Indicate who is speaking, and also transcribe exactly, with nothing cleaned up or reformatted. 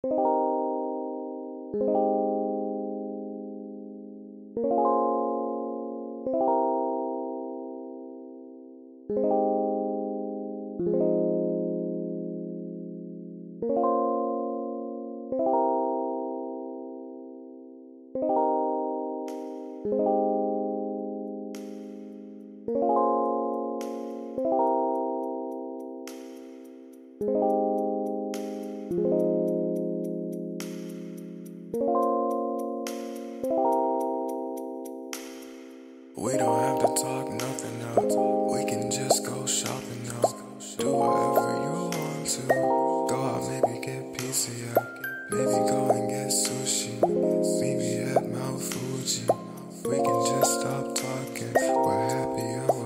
Speaker 1: We don't have to talk nothing else. We can just go shopping now. Do whatever you want to. Go out, maybe get pizza, yeah. Maybe go and get sushi. Meet me at Mount Fuji. We can just stop talking. We're happy and